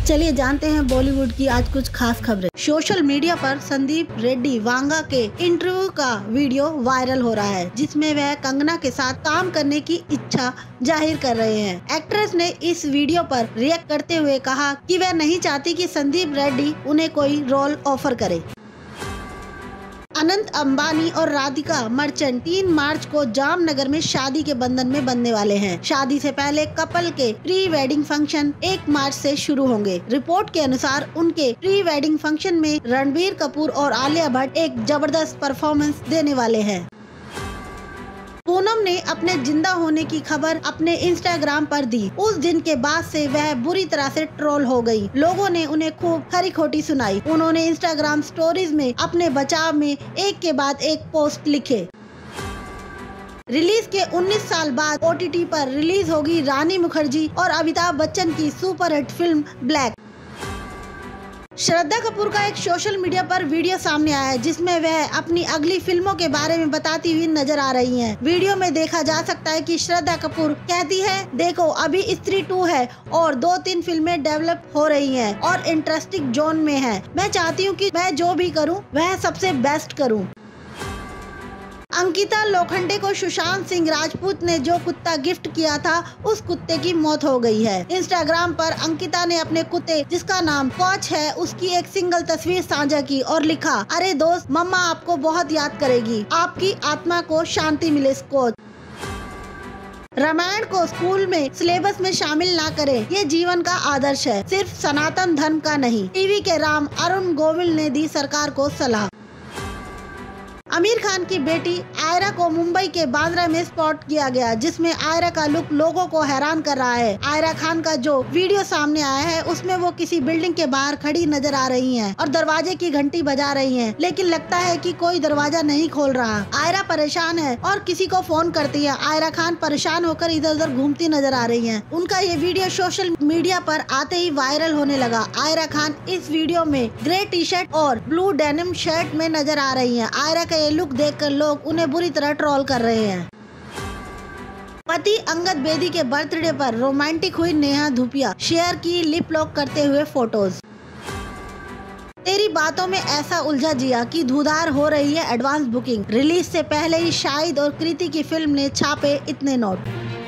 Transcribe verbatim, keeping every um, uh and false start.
चलिए जानते हैं बॉलीवुड की आज कुछ खास खबरें। सोशल मीडिया पर संदीप रेड्डी वांगा के इंटरव्यू का वीडियो वायरल हो रहा है, जिसमें वह कंगना के साथ काम करने की इच्छा जाहिर कर रहे हैं। एक्ट्रेस ने इस वीडियो पर रिएक्ट करते हुए कहा कि वह नहीं चाहती कि संदीप रेड्डी उन्हें कोई रोल ऑफर करे। अनंत अंबानी और राधिका मर्चेंट तीन मार्च को जामनगर में शादी के बंधन में बंधने वाले हैं। शादी से पहले कपल के प्री वेडिंग फंक्शन एक मार्च से शुरू होंगे। रिपोर्ट के अनुसार उनके प्री वेडिंग फंक्शन में रणबीर कपूर और आलिया भट्ट एक जबरदस्त परफॉर्मेंस देने वाले हैं। पूनम ने अपने जिंदा होने की खबर अपने इंस्टाग्राम पर दी। उस दिन के बाद से वह बुरी तरह से ट्रोल हो गई। लोगों ने उन्हें खूब खरी खोटी सुनाई। उन्होंने इंस्टाग्राम स्टोरीज में अपने बचाव में एक के बाद एक पोस्ट लिखे। रिलीज के उन्नीस साल बाद ओटीटी पर रिलीज होगी रानी मुखर्जी और अमिताभ बच्चन की superhit film black. Shraddha Kapoor का एक सोशल मीडिया पर वीडियो सामने आया है, जिसमें वह अपनी अगली फिल्मों के बारे में बताती हुई नजर आ रही हैं। वीडियो में देखा जा सकता है कि श्रद्धा कपूर कहती है, देखो अभी स्त्री टू है और दो तीन फिल्में डेवलप हो रही हैं और इंटरेस्टिंग जोन में है। मैं चाहती हूँ कि मैं जो भी करूँ वह सबसे बेस्ट करूँ। अंकिता लोखंडे को सुशांत सिंह राजपूत ने जो कुत्ता गिफ्ट किया था, उस कुत्ते की मौत हो गई है। इंस्टाग्राम पर अंकिता ने अपने कुत्ते, जिसका नाम कॉच है, उसकी एक सिंगल तस्वीर साझा की और लिखा, अरे दोस्त, मम्मा आपको बहुत याद करेगी, आपकी आत्मा को शांति मिले कोच। रामायण को स्कूल में सिलेबस में शामिल ना करें, ये जीवन का आदर्श है, सिर्फ सनातन धर्म का नहीं। टीवी के राम अरुण गोविल ने दी सरकार को सलाह। आमिर खान की बेटी आयरा को मुंबई के बांद्रा में स्पॉट किया गया, जिसमें आयरा का लुक लोगों को हैरान कर रहा है। आयरा खान का जो वीडियो सामने आया है, उसमें वो किसी बिल्डिंग के बाहर खड़ी नजर आ रही हैं और दरवाजे की घंटी बजा रही हैं, लेकिन लगता है कि कोई दरवाजा नहीं खोल रहा। आयरा परेशान है और किसी को फोन करती है। आयरा खान परेशान होकर इधर उधर घूमती नजर आ रही है। उनका ये वीडियो सोशल मीडिया पर आते ही वायरल होने लगा। आयरा खान इस वीडियो में ग्रे टी शर्ट और ब्लू डेनिम शर्ट में नजर आ रही है। आयरा का ये लुक देखकर लोग उन्हें बुरी तरह ट्रोल कर रहे हैं। पति अंगद बेदी के बर्थडे पर रोमांटिक हुई नेहा धूपिया, शेयर की लिप लॉक करते हुए फोटोज। तेरी बातों में ऐसा उलझा जिया कि धुधार हो रही है एडवांस बुकिंग। रिलीज से पहले ही शाहिद और कृति की फिल्म ने छापे इतने नोट।